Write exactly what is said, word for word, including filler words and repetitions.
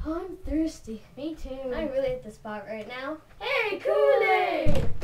I'm thirsty. Me too. I'm really at the spot right now. Hey, Kool-Aid!